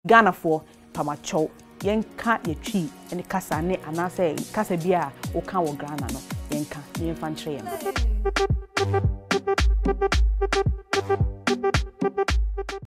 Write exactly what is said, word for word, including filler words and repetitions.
Ghana for pamacho yenka ye twi ene kasa ne anase kasa bia o kan wo Ghana no yenka ne yemfa nkyere yem